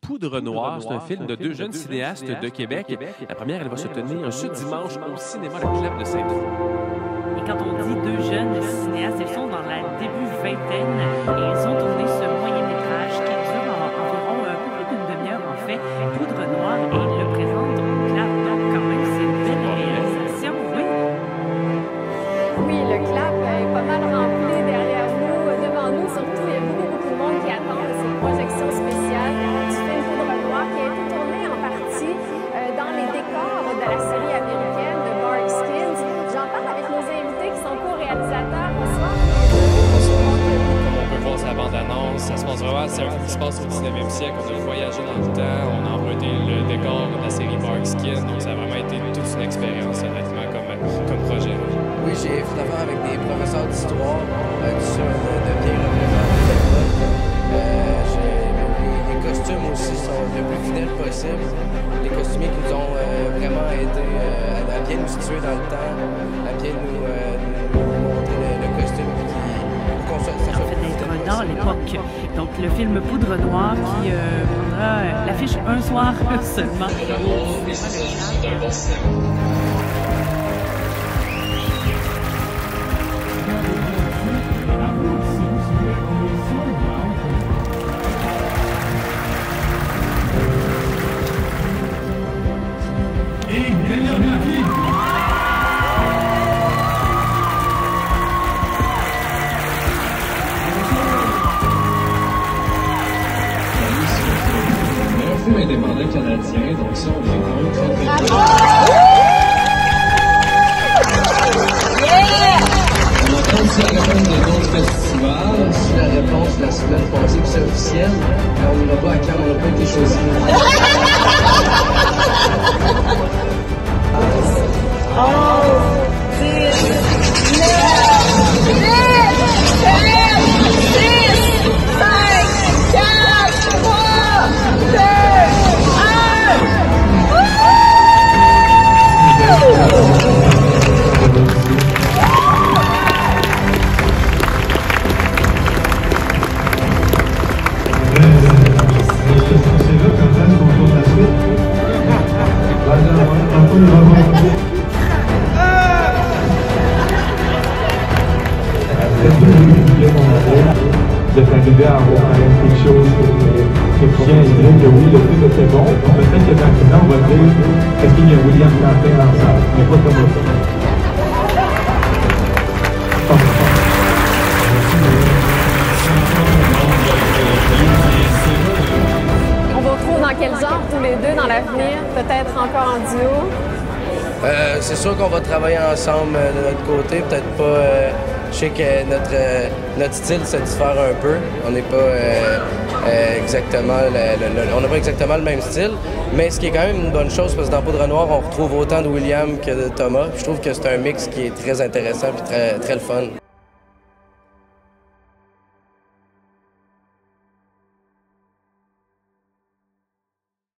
Poudre Noire, c'est un film de deux jeunes cinéastes de Québec. La première, elle va se tenir ce dimanche au cinéma Le Clap de Sainte-Foy. Et quand on dit deux jeunes cinéastes, ils sont dans la début vingtaine et ils ont tourné ce moyen-métrage qui dure environ un peu plus d'une demi-heure en fait, Poudre Noire, et ils le présentent au Clap. Donc quand même, c'est une belle réalisation, oui. Oui, le Clap est pas mal rempli derrière nous, devant nous surtout. Il y a beaucoup de monde qui attend cette projection spéciale du film Poudre Noire qui a été tourné en partie dans les décors de la série américaine de Bark Skins. J'en parle avec nos invités qui sont co-réalisateurs. Bonsoir. On peut voir sa bande-annonce, ça se passe vraiment, c'est un film qui se passe au 19e siècle, on a voyagé dans le temps, on a emprunté le décor de la série Bark Skins, donc ça a vraiment été toute une expérience honnêtement comme projet. Oui, j'ai fait affaire avec des professeurs d'histoire, de bien représenter les costumes aussi sont le plus fidèles possible. Les costumiers qui nous ont vraiment aidé à bien nous situer dans le temps, à bien nous montrer le costume En fait, d'être dans l'époque. Donc, le film Poudre Noire qui prendra l'affiche un soir seulement. Film indépendant canadien, donc ça, on est contre. On attend aussi la réponse de d'autres festivals. Si la réponse la semaine passée, puis c'est officiel, on n'ira pas à Cannes, on n'a pas été choisi. Vous êtes arrivé à avoir quelque chose qui vient et dire que oui, le film était bon. Peut-être que dans le final, on va dire est-ce qu'il y a William Quentin dans ça, mais pas comme ça. On vous retrouve dans quel genre tous les deux dans l'avenir? Peut-être encore en duo? C'est sûr qu'on va travailler ensemble de notre côté, peut-être pas. Je sais que notre style se diffère un peu. On n'est pas exactement on n'a pas exactement le même style, mais ce qui est quand même une bonne chose parce que dans Poudre Noire, on retrouve autant de William que de Thomas. Je trouve que c'est un mix qui est très intéressant et très le fun.